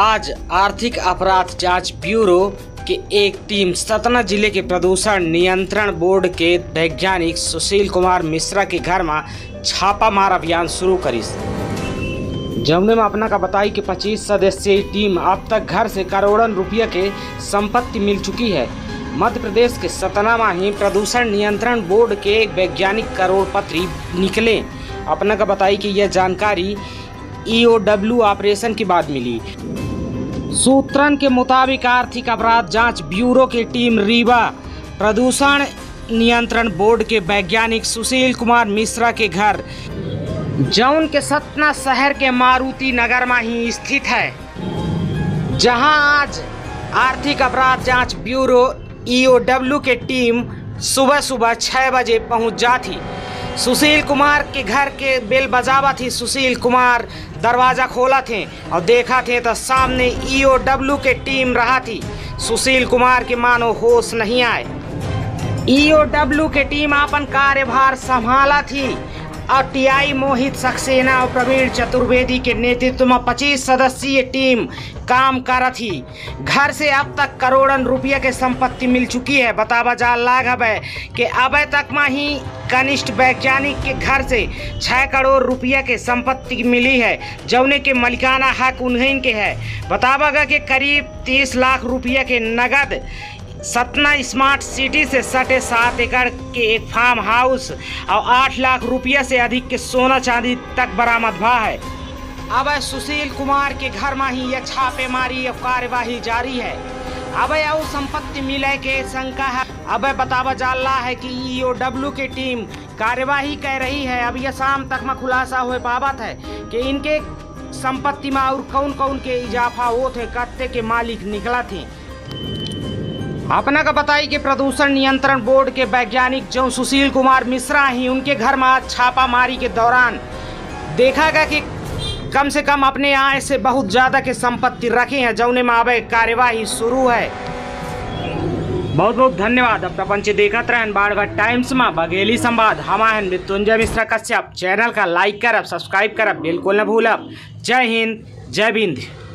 आज आर्थिक अपराध जांच ब्यूरो की एक टीम सतना जिले के प्रदूषण नियंत्रण बोर्ड के वैज्ञानिक सुशील कुमार मिश्रा के घर में छापामार अभियान शुरू करी। जमुने में अपना का बताई कि 25 सदस्यीय टीम अब तक घर से करोड़ों रुपये के संपत्ति मिल चुकी है। मध्य प्रदेश के सतना में ही प्रदूषण नियंत्रण बोर्ड के एक वैज्ञानिक करोड़पति निकले। अपना का बताई कि यह जानकारी EOW ऑपरेशन के बाद मिली। सूत्रन के मुताबिक आर्थिक अपराध जांच ब्यूरो की टीम रीवा प्रदूषण नियंत्रण बोर्ड के वैज्ञानिक सुशील कुमार मिश्रा के घर जौन के सतना शहर के मारुति नगर में ही स्थित है, जहां आज आर्थिक अपराध जांच ब्यूरो EOW के टीम सुबह 6 बजे पहुंच जाती। सुशील कुमार के घर के बेल बजावा थी। सुशील कुमार दरवाज़ा खोला थे और देखा थे तो सामने EOW के टीम रहा थी। सुशील कुमार के मानो होश नहीं आए। EOW के टीम अपन कार्यभार संभाला थी और TI मोहित सक्सेना और प्रवीण चतुर्वेदी के नेतृत्व में 25 सदस्यीय टीम काम कर थी। घर से अब तक करोड़ों रुपये के संपत्ति मिल चुकी है। बतावा जा लाघव है कि अब तक में ही कनिष्ठ वैज्ञानिक के घर से 6 करोड़ रुपये के संपत्ति मिली है, जौने के मलिकाना हक उन्हीं के है। बतावा कि करीब 30 लाख रुपये के नगद सतना स्मार्ट सिटी से सटे 7 एकड़ के एक फार्म हाउस और 8 लाख रुपये से अधिक के सोना चांदी तक बरामद हुआ है। अब सुशील कुमार के घर में ही यह छापेमारी और कार्यवाही जारी है। अब और संपत्ति मिले के शंका है। अब बतावा जा रहा है कि EOW की टीम कार्यवाही कर रही है। अब यह शाम तक में खुलासा हो पावत है कि इनके संपत्ति में और कौन कौन के इजाफा होते कत्ते के मालिक निकला थे। अपना का बताई कि प्रदूषण नियंत्रण बोर्ड के वैज्ञानिक जो सुशील कुमार मिश्रा ही उनके घर में आज छापामारी के दौरान देखा गया कि कम से कम अपने आय से बहुत ज़्यादा के संपत्ति रखे हैं, जौने में अब कार्यवाही शुरू है। बहुत बहुत धन्यवाद। अब प्रपंच देखत रहन बाड़गढ़ टाइम्स में बघेली संवाद। हम हैं मृत्युंजय मिश्रा कश्यप। चैनल का लाइक करब, सब्सक्राइब करब बिल्कुल न भूलब। जय हिंद, जय बिंद।